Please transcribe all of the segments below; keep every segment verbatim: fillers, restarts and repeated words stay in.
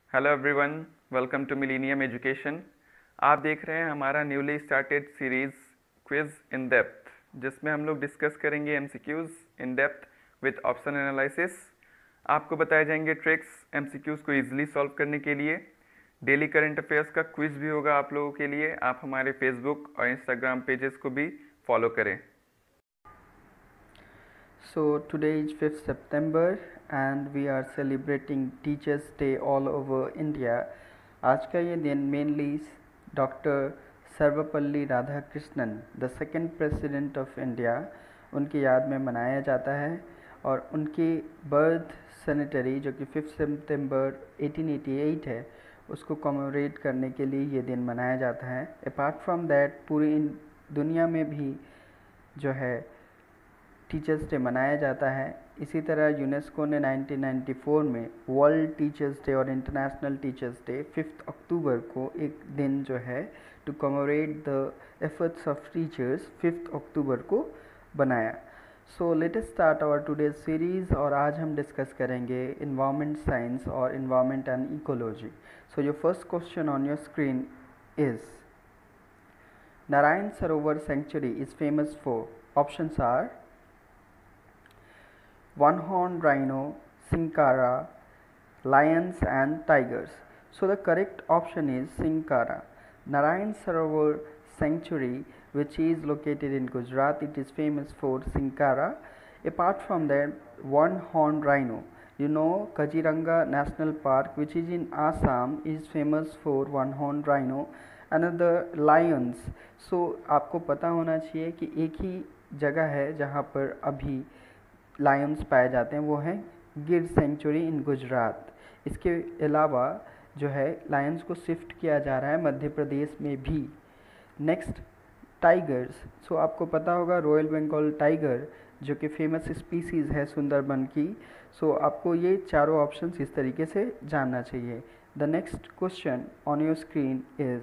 Hello everyone, welcome to millennium education. आप देख रहे हैं हमारा newly started series quiz in depth, जिसमें हम लोग डिस्कस करेंगे MCQs in depth with option analysis. आपको बताए जाएंगे ट्रिक्स एमसीक्यूज़ को इजीली सॉल्व करने के लिए। डेली करंट अफेयर्स का क्विज भी होगा आप लोगों के लिए। आप हमारे फेसबुक और इंस्टाग्राम पेजेस को भी फॉलो करें। So today is fifth September and we are celebrating Teachers Day all over India. आज का ये दिन mainly doctor Sarvepalli Radhakrishnan the second president of India उनकी याद में मनाया जाता है और उनकी बर्थ सेनेटरी जो कि फिफ्थ सितंबर एटीन एटी एट है उसको कॉमेमोरेट करने के लिए ये दिन मनाया जाता है। अपार्ट फ्रॉम दैट पूरी दुनिया में भी जो है टीचर्स डे मनाया जाता है। इसी तरह यूनेस्को ने नाइनटीन नाइंटी फोर में वर्ल्ड टीचर्स डे और international teachers day fifth October को एक दिन जो है to commemorate the efforts of teachers fifth October को बनाया। So let us start our today's series और आज हम डिस्कस करेंगे इन्वायरमेंट साइंस और environment and ecology. So your first question on your screen is Narayan Sarovar sanctuary is famous for. Options are one-horned rhino, Sankara, lions and tigers. So the correct option is Sankara. Narayan Sarovar Sanctuary, which is located in Gujarat, it is famous for Sankara. Apart from that, one-horned rhino. You know, Kaziranga National Park, which is in Assam, is famous for one-horned rhino. Another lions. So आपको पता होना चाहिए कि एक ही जगह है जहाँ पर अभी लायंस पाए जाते हैं, वो हैं गिर सेंचुरी इन गुजरात। इसके अलावा जो है लायंस को शिफ्ट किया जा रहा है मध्य प्रदेश में भी। Next tigers. सो आपको पता होगा रॉयल बंगाल टाइगर जो कि फेमस स्पीसीज़ है सुंदरबन की। सो so, आपको ये चारों ऑप्शंस इस तरीके से जानना चाहिए। The next question on your screen is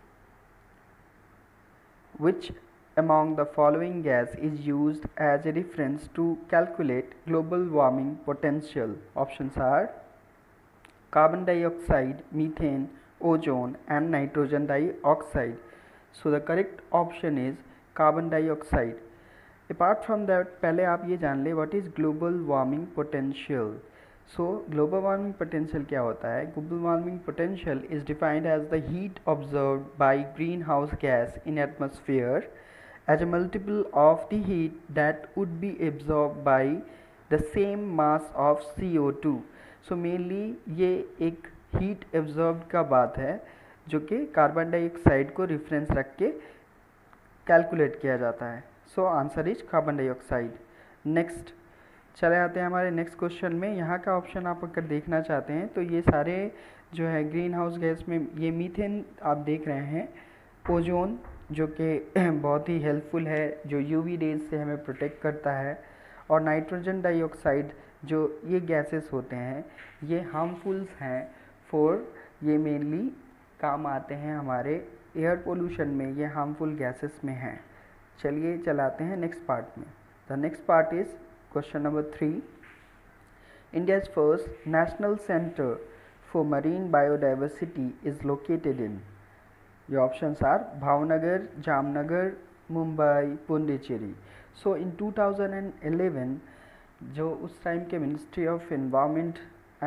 which among the following gas is used as a reference to calculate global warming potential? Options are carbon dioxide, methane, ozone and nitrogen dioxide. So the correct option is carbon dioxide. Apart from that, पहले आप ये जान ले what is global warming potential. So global warming potential क्या होता है? Global warming potential is defined as the heat observed by greenhouse gas in atmosphere as a multiple of the heat that would be absorbed by the same mass of C O two. So mainly ये एक heat absorbed का बात है जो कि carbon dioxide को reference रख के कैलकुलेट किया जाता है। So answer is carbon dioxide. Next चले आते हैं हमारे नेक्स्ट क्वेश्चन में। यहाँ का ऑप्शन आप अगर देखना चाहते हैं तो ये सारे जो है ग्रीन हाउस गैस में ये मीथेन आप देख रहे हैं, ओजोन जो कि बहुत ही हेल्पफुल है जो यूवी रेज से हमें प्रोटेक्ट करता है, और नाइट्रोजन डाइऑक्साइड जो ये गैसेस होते हैं ये हार्मफुल्स हैं फॉर, ये मेनली काम आते हैं हमारे एयर पोल्यूशन में, ये हार्मफुल गैसेस में हैं। चलिए चलाते हैं नेक्स्ट पार्ट में। The next part is question number three. India's first national centre for marine biodiversity is located in. Your options are Bhavnagar, Jamnagar, Mumbai, Pondicherry. So in two thousand eleven जो उस time के ministry of environment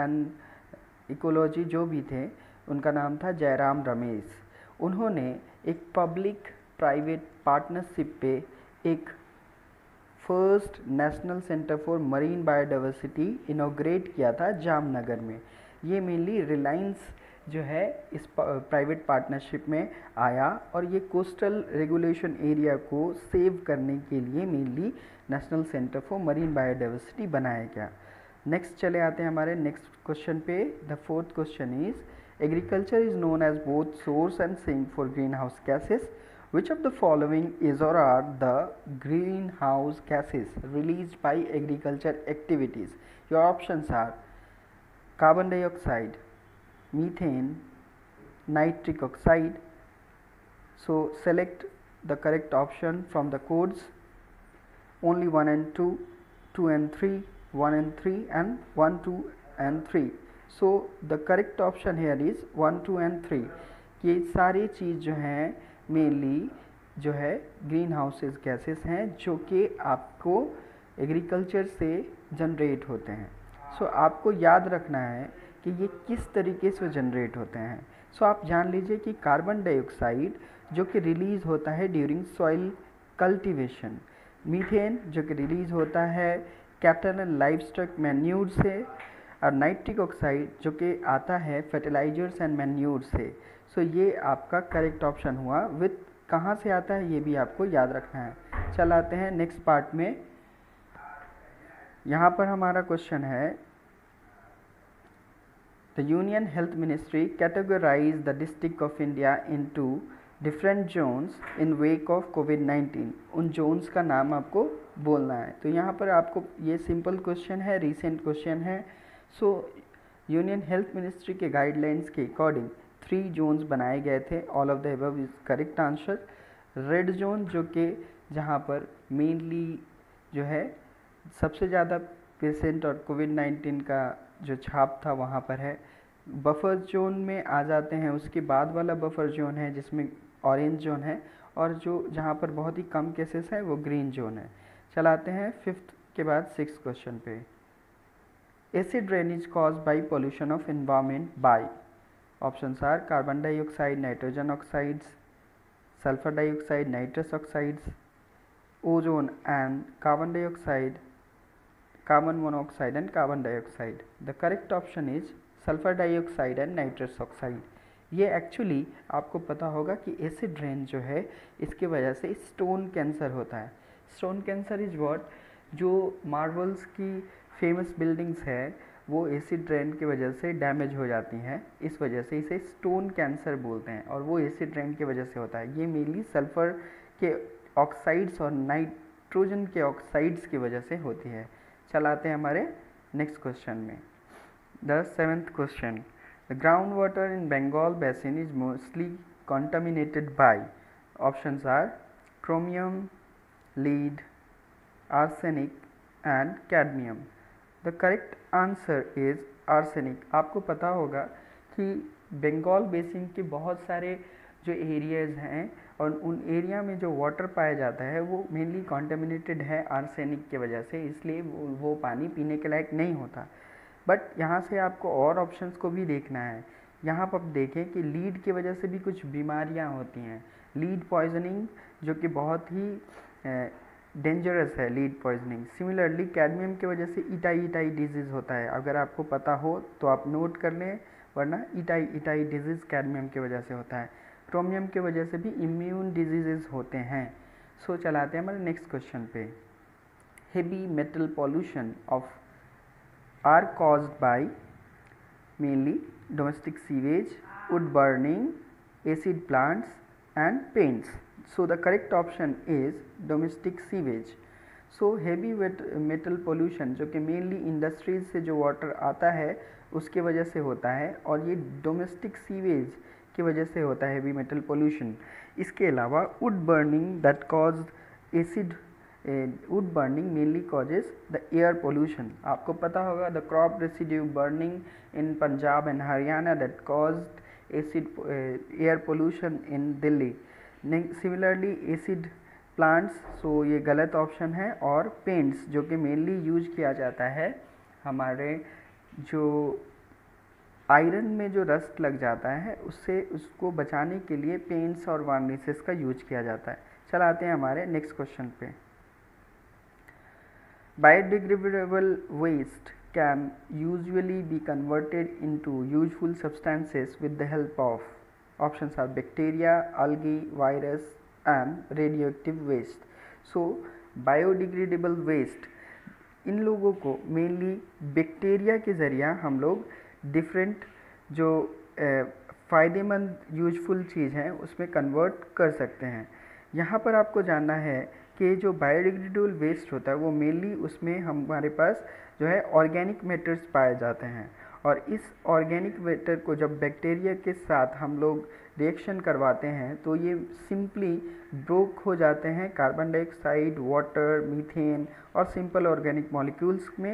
and ecology जो भी थे उनका नाम था जयराम रमेश। उन्होंने एक पब्लिक प्राइवेट पार्टनरशिप पे एक first national centre for marine biodiversity inaugurate किया था जामनगर में। ये मेनली रिलायंस जो है इस प्राइवेट पार्टनरशिप में आया और ये कोस्टल रेगुलेशन एरिया को सेव करने के लिए mainly national centre for marine biodiversity बनाया गया। नेक्स्ट चले आते हैं हमारे नेक्स्ट क्वेश्चन पे। The fourth question is agriculture is known as both source and sink for greenhouse gases. Which of the following is or are the greenhouse gases released by agriculture activities? Your options are carbon dioxide, methane, nitric oxide. So select the correct option from the codes. Only one and two, two and three, one and three and one, two and three. So the correct option here is one two and three. ये सारी चीज़ जो हैं mainly जो है green houses gases हैं जो कि आपको एग्रीकल्चर से जनरेट होते हैं। सो so, आपको याद रखना है कि ये किस तरीके से जनरेट होते हैं। सो so, आप जान लीजिए कि कार्बन डाइऑक्साइड जो कि रिलीज़ होता है ड्यूरिंग सॉइल कल्टीवेशन, मीथेन जो कि रिलीज़ होता है कैटल एंड लाइवस्टॉक मैन्यूर से, और नाइट्रिक ऑक्साइड जो कि आता है फर्टिलाइजर्स एंड मैन्यूर से। सो so, ये आपका करेक्ट ऑप्शन हुआ। विथ कहाँ से आता है ये भी आपको याद रखना है। चल आते हैं नेक्स्ट पार्ट में। यहाँ पर हमारा क्वेश्चन है the union health ministry categorise the district of India into different zones in wake of COVID nineteen. उन जोन्स का नाम आपको बोलना है। तो यहाँ पर आपको ये सिंपल क्वेश्चन है, रिसेंट क्वेश्चन है। सो यूनियन हेल्थ मिनिस्ट्री के गाइडलाइंस के अकॉर्डिंग थ्री जोन्स बनाए गए थे। All of the above is correct answer. Red zone जो कि जहाँ पर मेनली जो है सबसे ज़्यादा पेशेंट और कोविड नाइन्टीन का जो छाप था वहाँ पर है। बफर जोन में आ जाते हैं, उसके बाद वाला बफर जोन है जिसमें ऑरेंज जोन है, और जो जहाँ पर बहुत ही कम केसेस हैं वो ग्रीन जोन है। चलाते हैं फिफ्थ के बाद सिक्स क्वेश्चन पे। Acid rain is cause by pollution of environment by. Options are carbon dioxide, nitrogen oxides, sulfur dioxide, nitrous oxides, ozone and carbon dioxide, carbon monoxide and carbon dioxide. The correct option is sulfur dioxide and nitrous oxide. ये actually आपको पता होगा कि acid rain जो है इसके वजह से स्टोन कैंसर होता है। स्टोन कैंसर इज व्हाट, जो मार्बल्स की फेमस बिल्डिंग्स है वो एसिड रेन की वजह से डैमेज हो जाती हैं, इस वजह से इसे स्टोन कैंसर बोलते हैं, और वो एसिड रेन की वजह से होता है। ये मेनली सल्फ़र के ऑक्साइड्स और नाइट्रोजन के ऑक्साइड्स की वजह से होती है। चलाते हैं हमारे नेक्स्ट क्वेश्चन में। The seventh question, the ground water in Bengal basin is mostly contaminated by. Options are chromium, lead, arsenic and cadmium. The correct answer is arsenic. आपको पता होगा कि बंगाल बेसिन के बहुत सारे जो एरियाज़ हैं और उन एरिया में जो वाटर पाया जाता है वो मेनली कॉन्टेमिनेटेड है आर्सेनिक की वजह से, इसलिए वो, वो पानी पीने के लायक नहीं होता। बट यहाँ से आपको और ऑप्शंस को भी देखना है। यहाँ पर आप देखें कि लीड की वजह से भी कुछ बीमारियाँ होती हैं, लीड पॉइजनिंग जो कि बहुत ही डेंजरस है, लीड पॉइजनिंग। सिमिलरली कैडमियम की वजह से इटाई इटाई डिजीज़ होता है। अगर आपको पता हो तो आप नोट कर लें, वरना इटाई इटाई डिजीज़ कैडमियम की वजह से होता है। क्रोमियम की वजह से भी इम्यून डिजीज़ होते हैं। सो so, चलाते हैं हमारे नेक्स्ट क्वेश्चन पे। Heavy metal pollution of are caused by mainly domestic sewage, wood burning, acid plants and paints. So the correct option is domestic sewage. So heavy metal pollution जो कि mainly industries से जो water आता है उसके वजह से होता है, और ये डोमेस्टिक सीवेज की वजह से होता है हेवी मेटल पोल्यूशन। इसके अलावा wood burning that cause acid wood burning mainly causes the air pollution. आपको पता होगा the crop residue burning in Punjab and Haryana that caused acid air pollution in Delhi. Similarly acid plants, so ये गलत option है। और paints जो कि मेनली यूज किया जाता है हमारे जो आयरन में जो रस्ट लग जाता है उससे उसको बचाने के लिए पेंट्स और वार्निशेस का यूज किया जाता है। चलाते हैं हमारे नेक्स्ट क्वेश्चन पे। Biodegradable waste can usually be converted into useful substances with the help of. Options are bacteria, algae, virus and radioactive waste. So biodegradable waste इन लोगों को मेनली बैक्टीरिया के ज़रिया हम लोग डिफरेंट जो फ़ायदेमंद यूजफुल चीज़ हैं उसमें कन्वर्ट कर सकते हैं। यहाँ पर आपको जानना है कि जो बायोडिग्रेडेबल वेस्ट होता है वो मेनली उसमें हमारे पास जो है ऑर्गेनिक मैटर्स पाए जाते हैं, और इस ऑर्गेनिक मैटर को जब बैक्टीरिया के साथ हम लोग रिएक्शन करवाते हैं तो ये सिंपली ब्रोक हो जाते हैं कार्बन डाइऑक्साइड, वाटर, मीथेन और सिंपल ऑर्गेनिक मॉलिक्यूल्स में।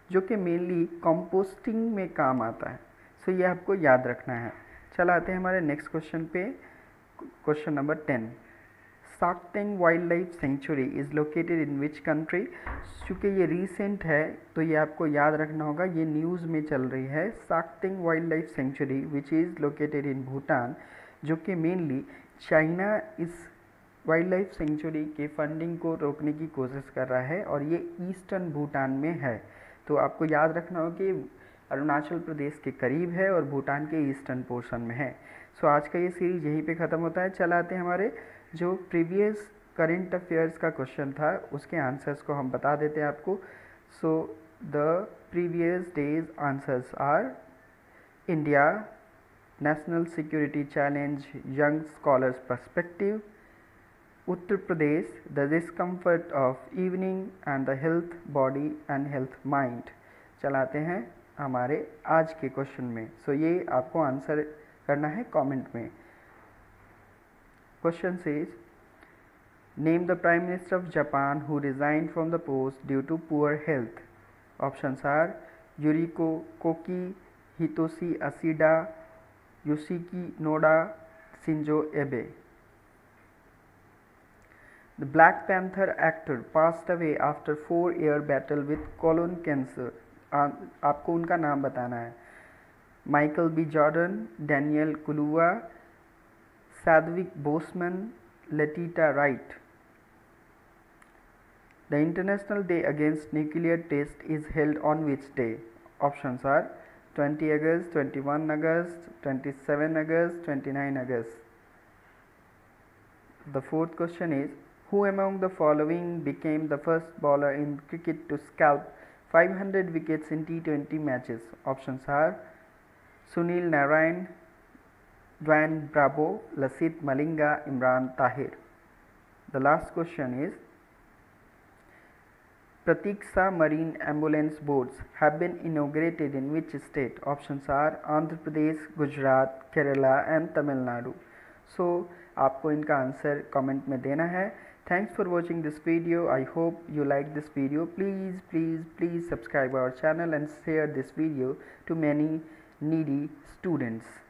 जो कि मेनली कंपोस्टिंग में काम आता है। सो ये आपको याद रखना है। चल आते हैं हमारे नेक्स्ट क्वेश्चन पे, question number ten. Sakteng wildlife sanctuary is located in which country. चूँकि ये रीसेंट है तो ये आपको याद रखना होगा, ये न्यूज़ में चल रही है। Sakteng wildlife sanctuary which is located in Bhutan, जो कि मेनली चाइना इस वाइल्ड लाइफ सेंचुरी के फंडिंग को रोकने की कोशिश कर रहा है और ये ईस्टर्न भूटान में है। तो आपको याद रखना होगा कि अरुणाचल प्रदेश के करीब है और भूटान के ईस्टर्न पोर्शन में है। सो आज का ये सीरीज यहीं पे ख़त्म होता है। चल आते हैं हमारे जो प्रीवियस करंट अफेयर्स का क्वेश्चन था उसके आंसर्स को हम बता देते हैं आपको। So the previous day's answers are: India, national security challenge, young scholars perspective, Uttar Pradesh, the discomfort of evening and the health body and health mind. चलाते हैं हमारे आज के क्वेश्चन में। सो so, ये आपको आंसर करना है कमेंट में। Question says, name the prime minister of Japan who resigned from the post due to poor health. Options are: Yuriko Koike, Hitoshi Ashida, Yoshiki Noda, Shinzo Abe. The Black Panther actor passed away after four-year battle with colon cancer. आ, आपको उनका नाम बताना है: Michael B Jordan, Daniel Kaluuya, Chadwick Boseman, Letitia Wright. The international day against nuclear test is held on which day. Options are: twenty August, twenty one August, twenty seven August, twenty nine August. The fourth question is, who among the following became the first bowler in cricket to scalp five hundred wickets in T twenty matches? Options are: Sunil Narayan, Dwayne Bravo, Lasith Malinga, Imran Tahir. The last question is, Pratiksha Marine Ambulance boats have been inaugurated in which state? Options are: Andhra Pradesh, Gujarat, Kerala and Tamil Nadu. So आपको इनका answer comment में देना है। Thanks for watching this video. I hope you like this video. Please, please, please subscribe our channel and share this video to many needy students.